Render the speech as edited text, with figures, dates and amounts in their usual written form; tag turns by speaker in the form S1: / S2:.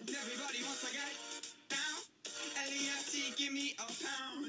S1: Everybody wants to get down. LEFT, give me a pound.